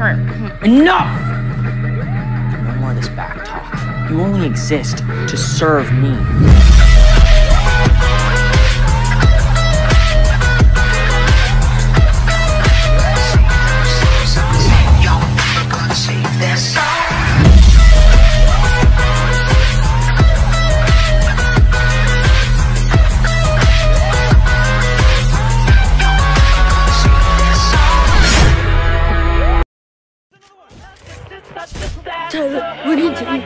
Enough! No more of this back talk. You only exist to serve me. Tyler, what are you doing?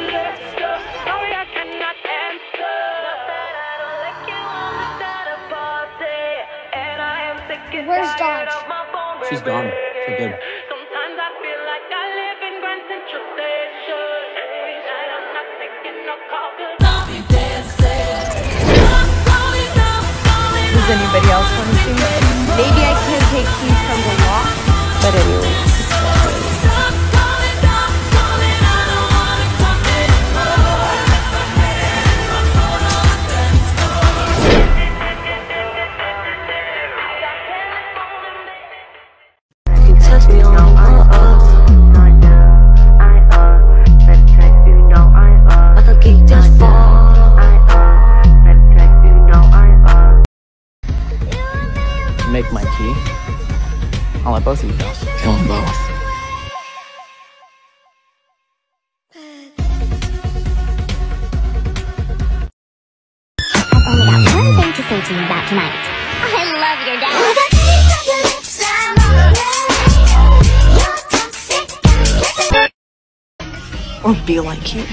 Where's Doge? She's gone for good. Does anybody else want to sing? Maybe I can't take keys from the locke, but anyway. Touch me on like a geek that's fall. Make my key. I'll let both of you go. Kill them both. I've only got one thing to say to you about tonight. I love your dad. Or be like you.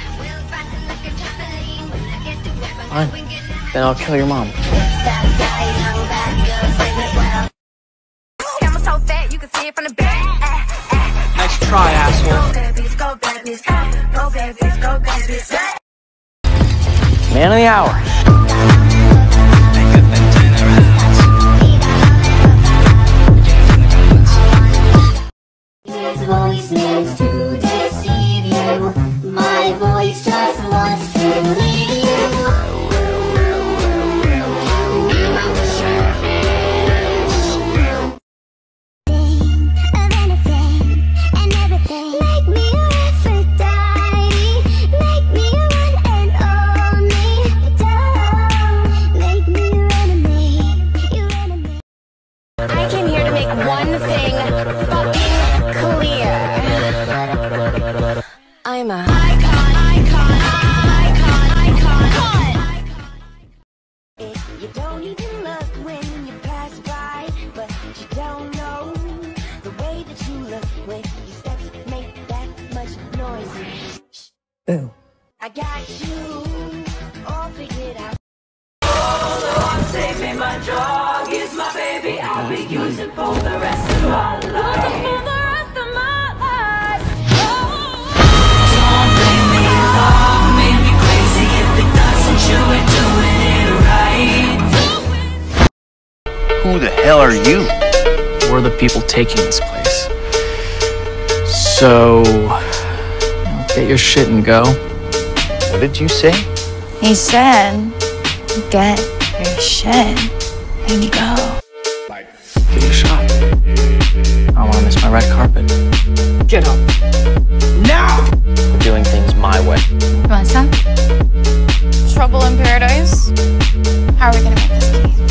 Fine. Then I'll kill your mom. Nice try, asshole. Man of the hour. His voice means to deceive you. My voice just wants to lead you. I came here to make one thing fucking clear. I'm a icon. You don't even look when you pass by, but you don't know the way that you look when your steps make that much noise. Boo. I got you all figured out. Save me, my dog is my baby. I'll be using for the rest of my life. Don't blame me, love made me crazy. If it doesn't, you ain't doing it right. Who the hell are you? We're the people taking this place. So, get your shit and go. What did you say? He said, get your shit and go. Give it a shot. I don't want to miss my red carpet. Get up. Now! We're doing things my way. You want some? Trouble in paradise? How are we gonna make this key?